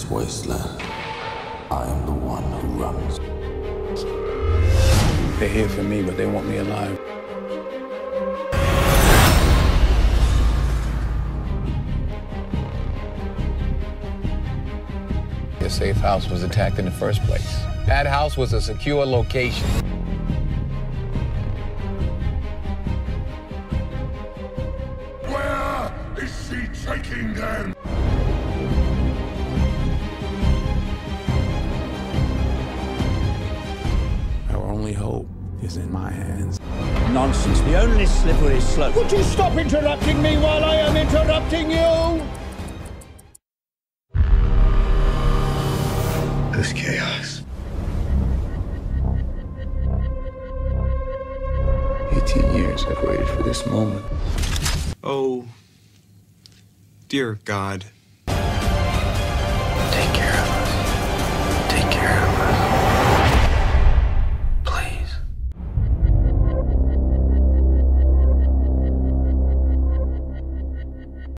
this wasteland, I am the one who runs. They're here for me, but they want me alive. Your safe house was attacked in the first place. That house was a secure location. Where is she taking them? Our only hope is in my hands. Nonsense. The only slippery slope. Would you stop interrupting me while I am interrupting you? This chaos. 18 years I've waited for this moment. Oh, dear God.